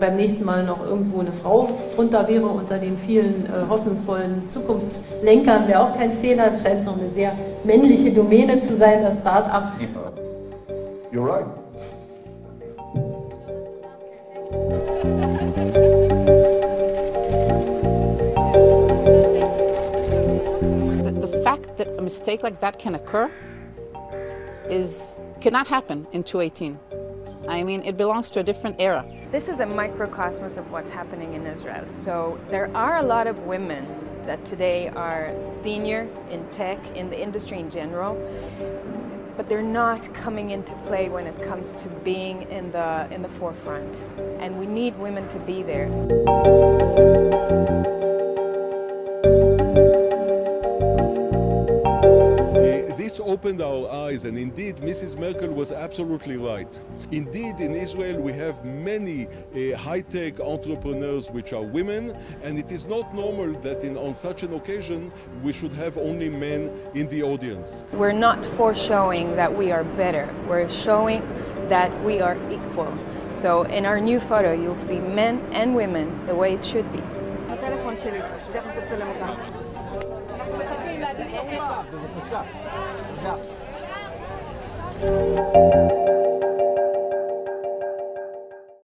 beim nächsten Mal noch irgendwo eine Frau drunter wäre unter den vielen hoffnungsvollen Zukunftslenkern, wäre auch kein Fehler. Es scheint noch eine sehr männliche Domäne zu sein, das Start-up. You're right. The fact that a mistake like that can occur cannot happen in 2018. I mean, it belongs to a different era. This is a microcosmos of what's happening in Israel. So there are a lot of women that today are senior in tech, in the industry in general, but they're not coming into play when it comes to being in the forefront. And we need women to be there. This opened our eyes, and indeed Mrs. Merkel was absolutely right. Indeed, in Israel we have many high-tech entrepreneurs which are women, and it is not normal that on such an occasion we should have only men in the audience. We're not showing that we are better, we're showing that we are equal. So in our new photo you'll see men and women the way it should be. בבקשה.